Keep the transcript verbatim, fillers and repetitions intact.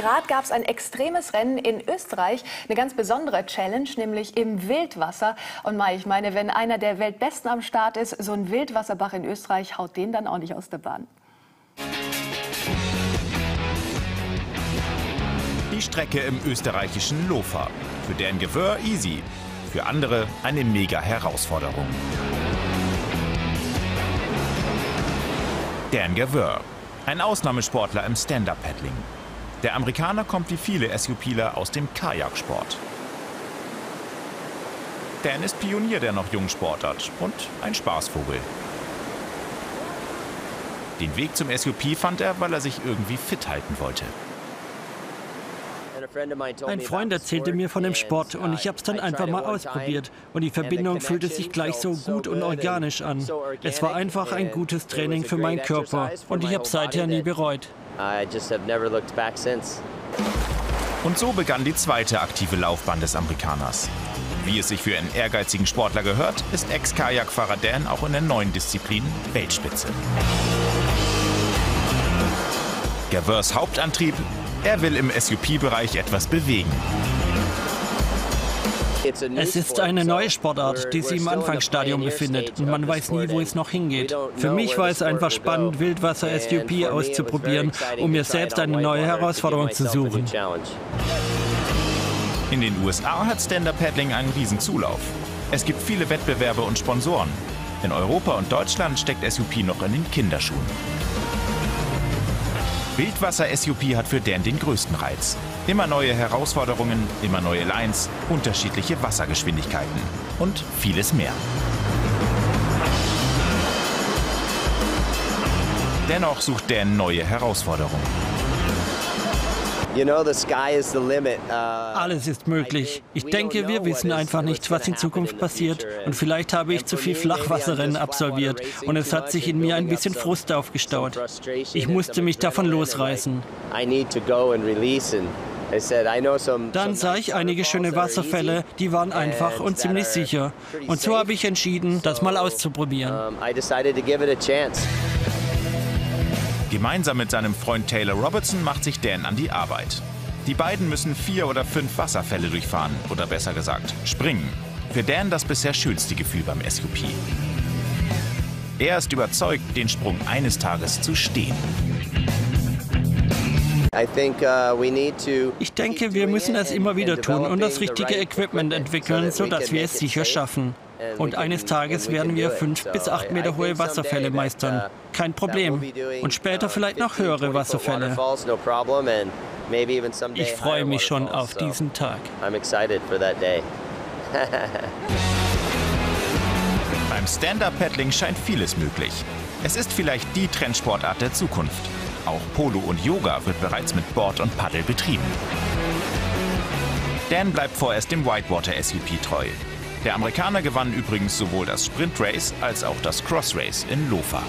Rad gab es ein extremes Rennen in Österreich, eine ganz besondere Challenge, nämlich im Wildwasser. Und Mai, ich meine, wenn einer der Weltbesten am Start ist, so ein Wildwasserbach in Österreich haut den dann auch nicht aus der Bahn. Die Strecke im österreichischen Lofa. Für Dan Gewör easy, für andere eine mega Herausforderung. Dan Gewör, ein Ausnahmesportler im Stand-Up-Paddling. Der Amerikaner kommt wie viele SUPler aus dem Kajaksport. Dan ist Pionier der noch jungen Sportart und ein Spaßvogel. Den Weg zum S U P fand er, weil er sich irgendwie fit halten wollte. Ein Freund erzählte mir von dem Sport und ich habe es dann einfach mal ausprobiert. Und die Verbindung fühlte sich gleich so gut und organisch an. Es war einfach ein gutes Training für meinen Körper und ich habe es seither nie bereut. Und so begann die zweite aktive Laufbahn des Amerikaners. Wie es sich für einen ehrgeizigen Sportler gehört, ist Ex-Kajakfahrer Dan auch in der neuen Disziplin Weltspitze. Gewörs Hauptantrieb: Er will im S U P-Bereich etwas bewegen. Es ist eine neue Sportart, die sich im Anfangsstadium befindet und man weiß nie, wo es noch hingeht. Für mich war es einfach spannend, Wildwasser-S U P auszuprobieren, um mir selbst eine neue Herausforderung zu suchen. In den U S A hat Stand-Up-Paddling einen riesen Zulauf. Es gibt viele Wettbewerbe und Sponsoren. In Europa und Deutschland steckt S U P noch in den Kinderschuhen. Wildwasser-S U P hat für Dan den größten Reiz. Immer neue Herausforderungen, immer neue Lines, unterschiedliche Wassergeschwindigkeiten und vieles mehr. Dennoch sucht Dan neue Herausforderungen. Alles ist möglich. Ich denke, wir wissen einfach nicht, was in Zukunft passiert. Und vielleicht habe ich zu viel Flachwasserrennen absolviert und es hat sich in mir ein bisschen Frust aufgestaut. Ich musste mich davon losreißen. Dann sah ich einige schöne Wasserfälle, die waren einfach und ziemlich sicher. Und so habe ich entschieden, das mal auszuprobieren. Gemeinsam mit seinem Freund Taylor Robertson macht sich Dan an die Arbeit. Die beiden müssen vier oder fünf Wasserfälle durchfahren, oder besser gesagt, springen. Für Dan das bisher schönste Gefühl beim S U P. Er ist überzeugt, den Sprung eines Tages zu stehen. Ich denke, wir müssen es immer wieder tun und das richtige Equipment entwickeln, sodass wir es sicher schaffen. Und eines Tages werden wir fünf bis acht Meter hohe Wasserfälle meistern. Kein Problem. Und später vielleicht noch höhere Wasserfälle. Ich freue mich schon auf diesen Tag. Beim Stand-Up-Paddling scheint vieles möglich. Es ist vielleicht die Trendsportart der Zukunft. Auch Polo und Yoga wird bereits mit Board und Paddel betrieben. Dan bleibt vorerst dem Whitewater-S U P treu. Der Amerikaner gewann übrigens sowohl das Sprint-Race als auch das Cross-Race in Lofa.